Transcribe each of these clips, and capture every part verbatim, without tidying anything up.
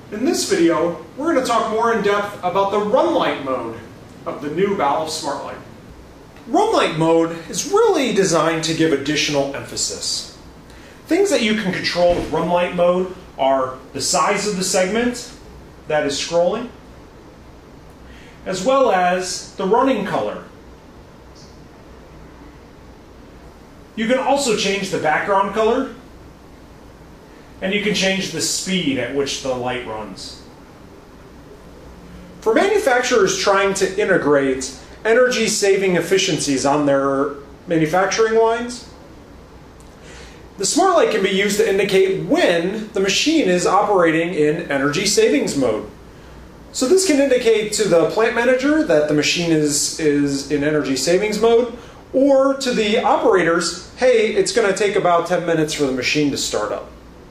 In this video, we're going to talk more in depth about the run light mode of the new Balluff Smart Light. Run light mode is really designed to give additional emphasis. Things that you can control with run light mode are the size of the segment that is scrolling, as well as the running color. You can also change the background color, and you can change the speed at which the light runs. For manufacturers trying to integrate energy-saving efficiencies on their manufacturing lines, the Smart Light can be used to indicate when the machine is operating in energy savings mode. So this can indicate to the plant manager that the machine is, is in energy savings mode, or to the operators, hey, it's going to take about ten minutes for the machine to start up.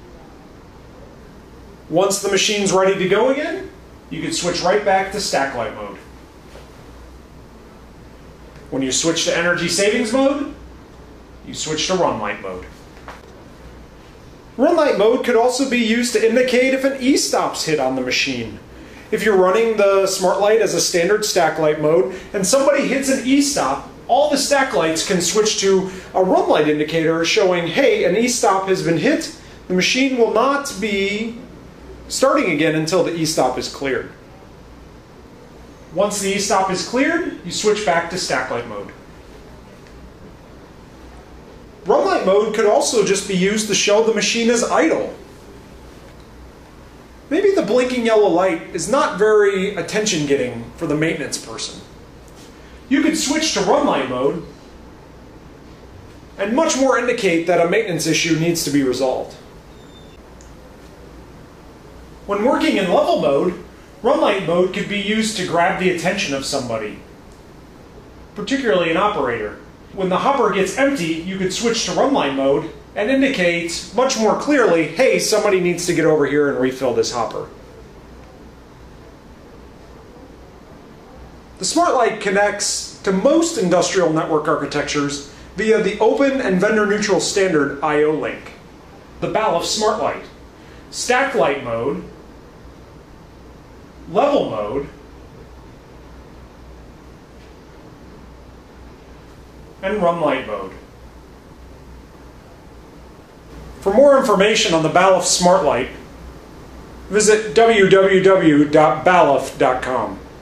Once the machine's ready to go again, you can switch right back to stack light mode. When you switch to energy savings mode, you switch to run light mode. Run light mode could also be used to indicate if an e-stop's hit on the machine. If you're running the Smart Light as a standard stack light mode and somebody hits an e-stop, all the stack lights can switch to a run light indicator showing, hey, an e-stop has been hit. The machine will not be starting again until the e-stop is cleared. Once the e-stop is cleared, you switch back to stack light mode. Run light mode could also just be used to show the machine as idle. Maybe the blinking yellow light is not very attention-getting for the maintenance person. You could switch to run light mode and much more indicate that a maintenance issue needs to be resolved. When working in level mode, run light mode could be used to grab the attention of somebody, particularly an operator. When the hopper gets empty, you could switch to run light mode and indicate much more clearly, hey, somebody needs to get over here and refill this hopper. The Smart Light connects to most industrial network architectures via the open and vendor-neutral standard I O link. The Balluff Smart Light, stack light mode, level mode, and run light mode. For more information on the Balluff Smart Light, visit w w w dot balluff dot com.